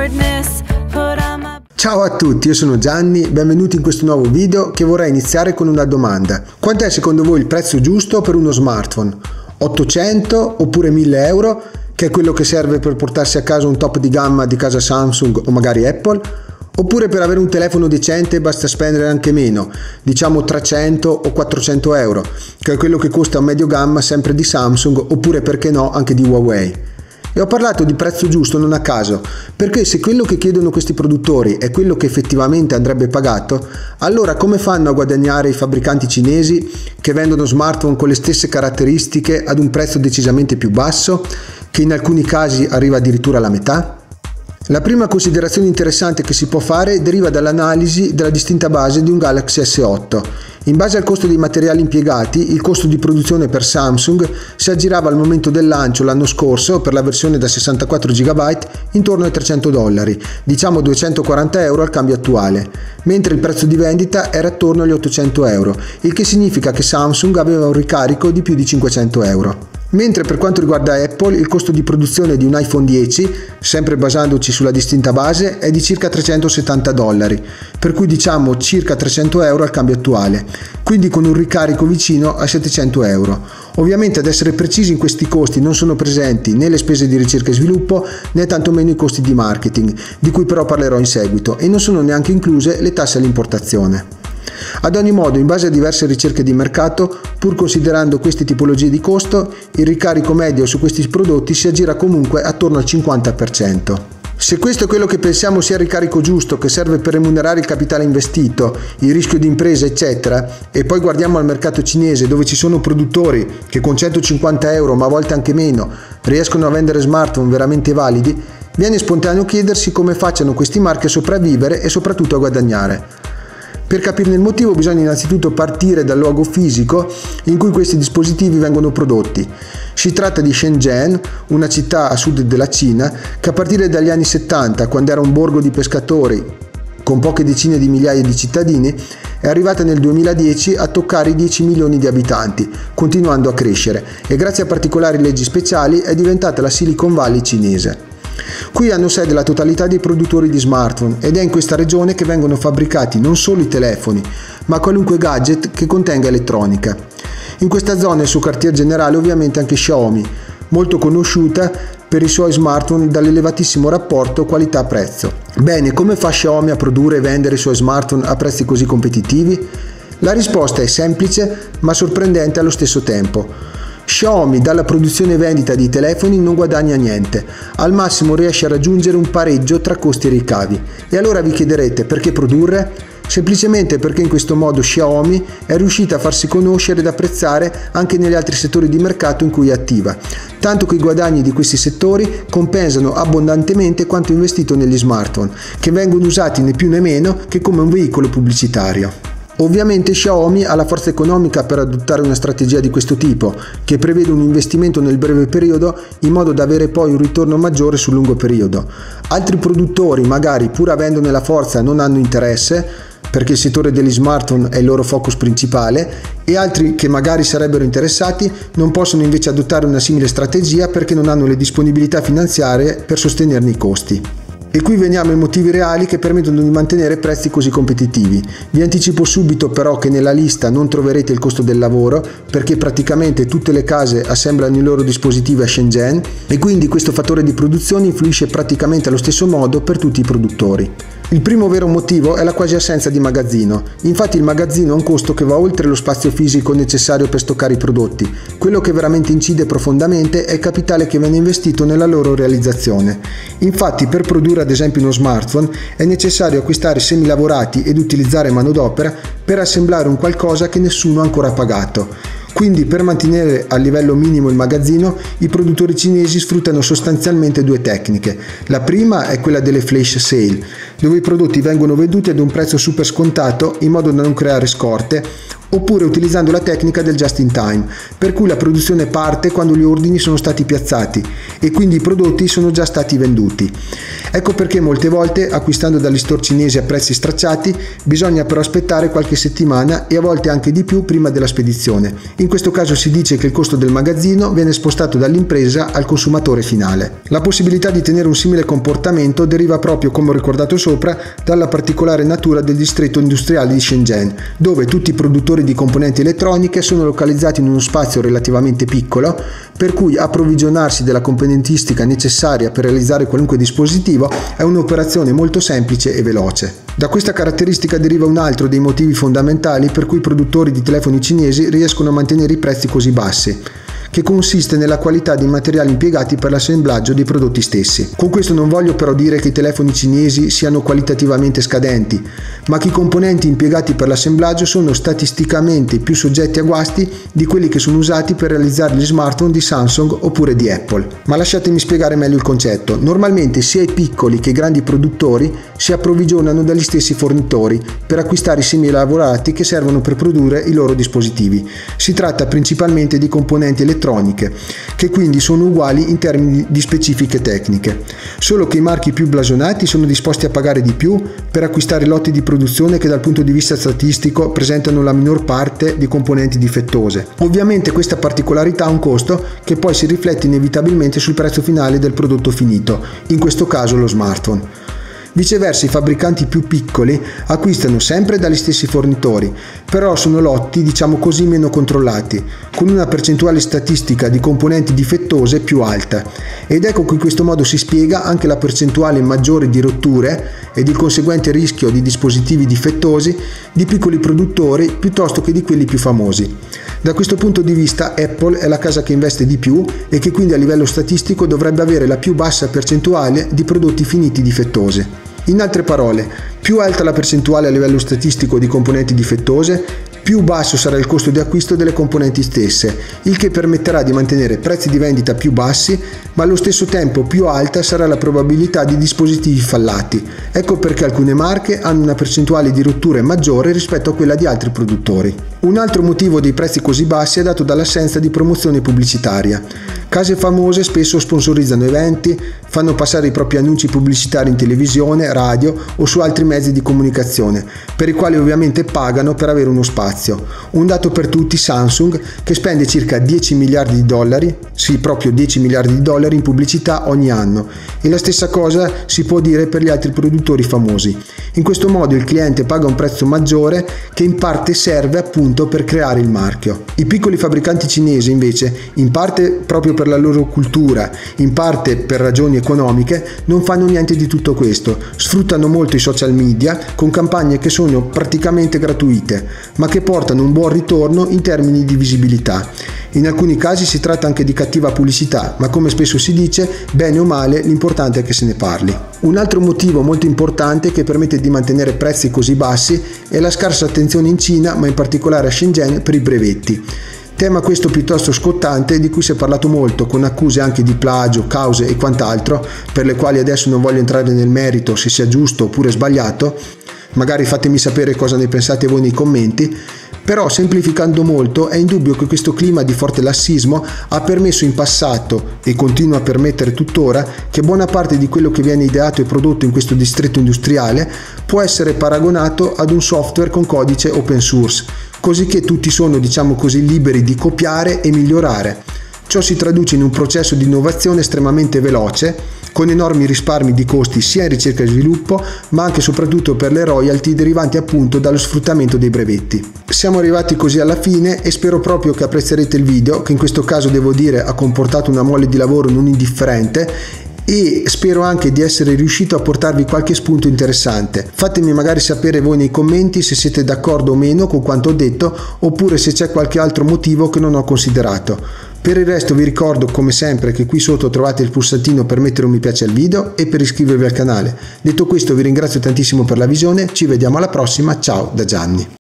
Ciao a tutti, io sono Gianni, benvenuti in questo nuovo video che vorrei iniziare con una domanda. Quant'è secondo voi il prezzo giusto per uno smartphone? 800 oppure 1000 euro, che è quello che serve per portarsi a casa un top di gamma di casa Samsung o magari Apple? Oppure per avere un telefono decente basta spendere anche meno, diciamo 300 o 400 euro, che è quello che costa un medio gamma sempre di Samsung oppure perché no anche di Huawei. E ho parlato di prezzo giusto non a caso, perché se quello che chiedono questi produttori è quello che effettivamente andrebbe pagato, allora come fanno a guadagnare i fabbricanti cinesi che vendono smartphone con le stesse caratteristiche ad un prezzo decisamente più basso, che in alcuni casi arriva addirittura alla metà? La prima considerazione interessante che si può fare deriva dall'analisi della distinta base di un Galaxy S8. In base al costo dei materiali impiegati, il costo di produzione per Samsung si aggirava al momento del lancio l'anno scorso per la versione da 64 GB intorno ai $300, diciamo 240 euro al cambio attuale, mentre il prezzo di vendita era attorno agli 800 euro, il che significa che Samsung aveva un ricarico di più di 500 euro. Mentre per quanto riguarda Apple, il costo di produzione di un iPhone 10, sempre basandoci sulla distinta base, è di circa $370, per cui diciamo circa 300 euro al cambio attuale, quindi con un ricarico vicino a 700 euro. Ovviamente ad essere precisi in questi costi non sono presenti né le spese di ricerca e sviluppo né tantomeno i costi di marketing, di cui però parlerò in seguito, e non sono neanche incluse le tasse all'importazione. Ad ogni modo, in base a diverse ricerche di mercato, pur considerando queste tipologie di costo, il ricarico medio su questi prodotti si aggira comunque attorno al 50%. Se questo è quello che pensiamo sia il ricarico giusto, che serve per remunerare il capitale investito, il rischio di impresa eccetera, e poi guardiamo al mercato cinese dove ci sono produttori che con 150 euro, ma a volte anche meno, riescono a vendere smartphone veramente validi, viene spontaneo chiedersi come facciano questi marchi a sopravvivere e soprattutto a guadagnare. Per capirne il motivo bisogna innanzitutto partire dal luogo fisico in cui questi dispositivi vengono prodotti. Si tratta di Shenzhen, una città a sud della Cina, che a partire dagli anni 70, quando era un borgo di pescatori con poche decine di migliaia di cittadini, è arrivata nel 2010 a toccare i 10 milioni di abitanti, continuando a crescere, e grazie a particolari leggi speciali è diventata la Silicon Valley cinese. Qui hanno sede la totalità dei produttori di smartphone ed è in questa regione che vengono fabbricati non solo i telefoni, ma qualunque gadget che contenga elettronica. In questa zona e il suo quartier generale ovviamente anche Xiaomi, molto conosciuta per i suoi smartphone dall'elevatissimo rapporto qualità-prezzo. Bene, come fa Xiaomi a produrre e vendere i suoi smartphone a prezzi così competitivi? La risposta è semplice ma sorprendente allo stesso tempo. Xiaomi dalla produzione e vendita di telefoni non guadagna niente, al massimo riesce a raggiungere un pareggio tra costi e ricavi. E allora vi chiederete perché produrre? Semplicemente perché in questo modo Xiaomi è riuscita a farsi conoscere ed apprezzare anche negli altri settori di mercato in cui è attiva, tanto che i guadagni di questi settori compensano abbondantemente quanto investito negli smartphone, che vengono usati né più né meno che come un veicolo pubblicitario. Ovviamente Xiaomi ha la forza economica per adottare una strategia di questo tipo, che prevede un investimento nel breve periodo in modo da avere poi un ritorno maggiore sul lungo periodo. Altri produttori, magari pur avendone la forza, non hanno interesse, perché il settore degli smartphone è il loro focus principale, e altri che magari sarebbero interessati non possono invece adottare una simile strategia perché non hanno le disponibilità finanziarie per sostenerne i costi. E qui veniamo ai motivi reali che permettono di mantenere prezzi così competitivi. Vi anticipo subito però che nella lista non troverete il costo del lavoro, perché praticamente tutte le case assemblano i loro dispositivi a Shenzhen e quindi questo fattore di produzione influisce praticamente allo stesso modo per tutti i produttori. Il primo vero motivo è la quasi assenza di magazzino. Infatti il magazzino ha un costo che va oltre lo spazio fisico necessario per stoccare i prodotti. Quello che veramente incide profondamente è il capitale che viene investito nella loro realizzazione. Infatti per produrre ad esempio uno smartphone è necessario acquistare semilavorati ed utilizzare manodopera per assemblare un qualcosa che nessuno ha ancora pagato. Quindi per mantenere a livello minimo il magazzino, i produttori cinesi sfruttano sostanzialmente due tecniche. La prima è quella delle flash sale, dove i prodotti vengono venduti ad un prezzo super scontato in modo da non creare scorte, oppure utilizzando la tecnica del just in time, per cui la produzione parte quando gli ordini sono stati piazzati e quindi i prodotti sono già stati venduti. Ecco perché molte volte, acquistando dagli store cinesi a prezzi stracciati, bisogna però aspettare qualche settimana e a volte anche di più prima della spedizione. In questo caso si dice che il costo del magazzino viene spostato dall'impresa al consumatore finale. La possibilità di tenere un simile comportamento deriva proprio, come ho ricordato sopra, dalla particolare natura del distretto industriale di Shenzhen, dove tutti i produttori di componenti elettroniche sono localizzati in uno spazio relativamente piccolo, per cui approvvigionarsi della componentistica necessaria per realizzare qualunque dispositivo è un'operazione molto semplice e veloce. Da questa caratteristica deriva un altro dei motivi fondamentali per cui i produttori di telefoni cinesi riescono a mantenere i prezzi così bassi, che consiste nella qualità dei materiali impiegati per l'assemblaggio dei prodotti stessi. Con questo non voglio però dire che i telefoni cinesi siano qualitativamente scadenti, ma che i componenti impiegati per l'assemblaggio sono statisticamente più soggetti a guasti di quelli che sono usati per realizzare gli smartphone di Samsung oppure di Apple. Ma lasciatemi spiegare meglio il concetto. Normalmente sia i piccoli che i grandi produttori si approvvigionano dagli stessi fornitori per acquistare i semilavorati che servono per produrre i loro dispositivi. Si tratta principalmente di componenti elettroniche, che quindi sono uguali in termini di specifiche tecniche, solo che i marchi più blasonati sono disposti a pagare di più per acquistare lotti di produzione che dal punto di vista statistico presentano la minor parte di componenti difettose. Ovviamente questa particolarità ha un costo che poi si riflette inevitabilmente sul prezzo finale del prodotto finito, in questo caso lo smartphone. Viceversa, i fabbricanti più piccoli acquistano sempre dagli stessi fornitori, però sono lotti, diciamo così, meno controllati, con una percentuale statistica di componenti difettose più alta. Ed ecco che in questo modo si spiega anche la percentuale maggiore di rotture ed il conseguente rischio di dispositivi difettosi di piccoli produttori piuttosto che di quelli più famosi. Da questo punto di vista Apple è la casa che investe di più e che quindi a livello statistico dovrebbe avere la più bassa percentuale di prodotti finiti difettosi. In altre parole, più alta la percentuale a livello statistico di componenti difettose, più basso sarà il costo di acquisto delle componenti stesse, il che permetterà di mantenere prezzi di vendita più bassi, ma allo stesso tempo più alta sarà la probabilità di dispositivi fallati. Ecco perché alcune marche hanno una percentuale di rotture maggiore rispetto a quella di altri produttori. Un altro motivo dei prezzi così bassi è dato dall'assenza di promozione pubblicitaria. Case famose spesso sponsorizzano eventi, fanno passare i propri annunci pubblicitari in televisione, radio o su altri mezzi di comunicazione, per i quali ovviamente pagano per avere uno spazio. Un dato per tutti: Samsung, che spende circa 10 miliardi di dollari, sì, proprio 10 miliardi di dollari in pubblicità ogni anno, e la stessa cosa si può dire per gli altri produttori famosi. In questo modo il cliente paga un prezzo maggiore che in parte serve appunto per creare il marchio. I piccoli fabbricanti cinesi invece, in parte proprio per la loro cultura, in parte per ragioni economiche, non fanno niente di tutto questo. Sfruttano molto i social media con campagne che sono praticamente gratuite, ma che portano un buon ritorno in termini di visibilità. In alcuni casi si tratta anche di cattiva pubblicità, ma come spesso si dice, bene o male, l'importante è che se ne parli. Un altro motivo molto importante che permette di mantenere prezzi così bassi è la scarsa attenzione in Cina, ma in particolare a Shenzhen, per i brevetti. Tema questo piuttosto scottante, di cui si è parlato molto, con accuse anche di plagio, cause e quant'altro, per le quali adesso non voglio entrare nel merito se sia giusto oppure sbagliato. Magari fatemi sapere cosa ne pensate voi nei commenti. Però, semplificando molto, è indubbio che questo clima di forte lassismo ha permesso in passato, e continua a permettere tuttora, che buona parte di quello che viene ideato e prodotto in questo distretto industriale può essere paragonato ad un software con codice open source, così che tutti sono, diciamo così, liberi di copiare e migliorare. Ciò si traduce in un processo di innovazione estremamente veloce, con enormi risparmi di costi sia in ricerca e sviluppo, ma anche e soprattutto per le royalty derivanti appunto dallo sfruttamento dei brevetti. Siamo arrivati così alla fine e spero proprio che apprezzerete il video, che in questo caso devo dire ha comportato una mole di lavoro non indifferente, e spero anche di essere riuscito a portarvi qualche spunto interessante. Fatemi magari sapere voi nei commenti se siete d'accordo o meno con quanto ho detto, oppure se c'è qualche altro motivo che non ho considerato. Per il resto vi ricordo come sempre che qui sotto trovate il pulsantino per mettere un mi piace al video e per iscrivervi al canale. Detto questo vi ringrazio tantissimo per la visione, ci vediamo alla prossima, ciao da Gianni.